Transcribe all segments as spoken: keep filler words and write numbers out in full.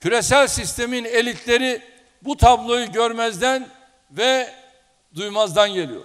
Küresel sistemin elitleri bu tabloyu görmezden ve duymazdan geliyor.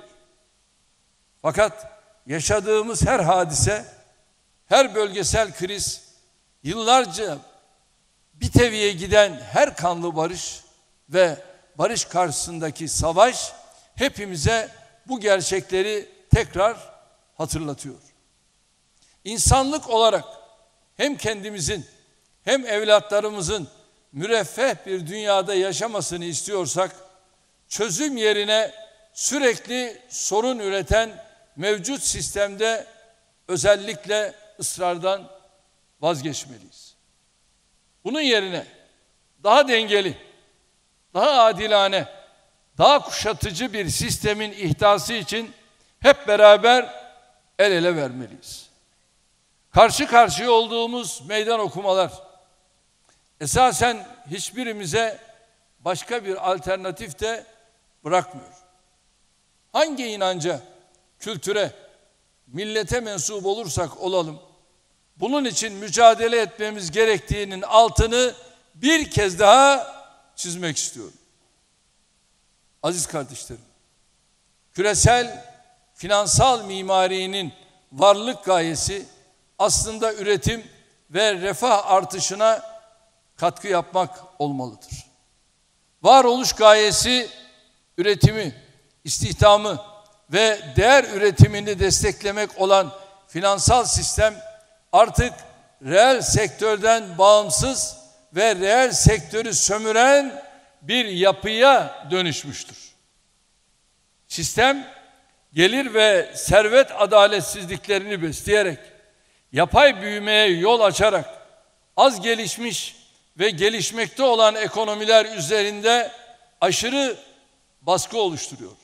Fakat yaşadığımız her hadise, her bölgesel kriz, yıllarca bir teviye giden her kanlı barış ve barış karşısındaki savaş hepimize bu gerçekleri tekrar hatırlatıyor. İnsanlık olarak hem kendimizin hem evlatlarımızın müreffeh bir dünyada yaşamasını istiyorsak, çözüm yerine sürekli sorun üreten mevcut sistemde özellikle ısrardan vazgeçmeliyiz. Bunun yerine daha dengeli, daha adilane, daha kuşatıcı bir sistemin ihtası için hep beraber el ele vermeliyiz. Karşı karşıya olduğumuz meydan okumalar esasen hiçbirimize başka bir alternatif de bırakmıyor. Hangi inanca, kültüre, millete mensup olursak olalım, bunun için mücadele etmemiz gerektiğinin altını bir kez daha çizmek istiyorum. Aziz kardeşlerim, küresel finansal mimarinin varlık gayesi aslında üretim ve refah artışına katkı yapmak olmalıdır. Varoluş gayesi üretimi, istihdamı ve değer üretimini desteklemek olan finansal sistem artık reel sektörden bağımsız ve reel sektörü sömüren bir yapıya dönüşmüştür. Sistem gelir ve servet adaletsizliklerini besleyerek, yapay büyümeye yol açarak az gelişmiş ve gelişmekte olan ekonomiler üzerinde aşırı baskı oluşturuyor.